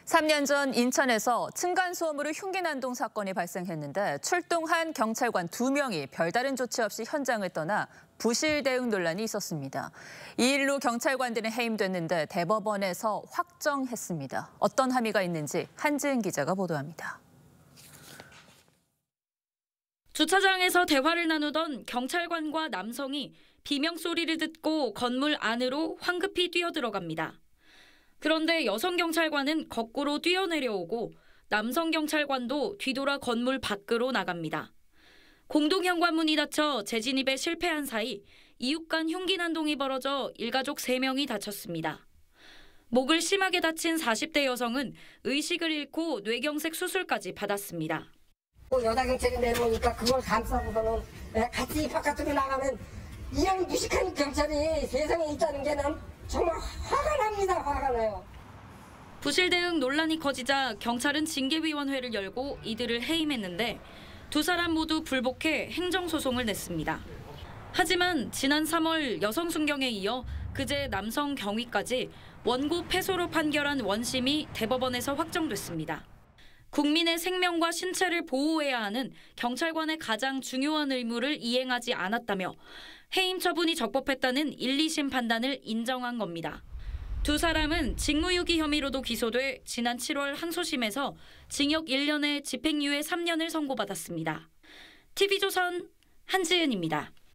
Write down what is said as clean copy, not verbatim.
3년 전 인천에서 층간소음으로 흉기 난동 사건이 발생했는데 출동한 경찰관 2명이 별다른 조치 없이 현장을 떠나 부실 대응 논란이 있었습니다. 이 일로 경찰관들은 해임됐는데 대법원에서 확정했습니다. 어떤 함의가 있는지 한지은 기자가 보도합니다. 주차장에서 대화를 나누던 경찰관과 남성이 비명 소리를 듣고 건물 안으로 황급히 뛰어들어갑니다. 그런데 여성 경찰관은 거꾸로 뛰어내려오고 남성 경찰관도 뒤돌아 건물 밖으로 나갑니다. 공동 현관문이 닫혀 재진입에 실패한 사이 이웃 간 흉기 난동이 벌어져 일가족 3명이 다쳤습니다. 목을 심하게 다친 40대 여성은 의식을 잃고 뇌경색 수술까지 받았습니다. 여자 경찰이 내려오니까 그걸 감싸고서는 같이 바깥으로 나가면 이런 무식한 경찰이 세상에 있다는 게 난 정말 화가 납니다. 화가 나요. 부실 대응 논란이 커지자 경찰은 징계위원회를 열고 이들을 해임했는데 두 사람 모두 불복해 행정소송을 냈습니다. 하지만 지난 3월 여성 순경에 이어 그제 남성 경위까지 원고 패소로 판결한 원심이 대법원에서 확정됐습니다. 국민의 생명과 신체를 보호해야 하는 경찰관의 가장 중요한 의무를 이행하지 않았다며 해임 처분이 적법했다는 1, 2심 판단을 인정한 겁니다. 두 사람은 직무유기 혐의로도 기소돼 지난 7월 항소심에서 징역 1년에 집행유예 3년을 선고받았습니다. TV조선 한지은입니다.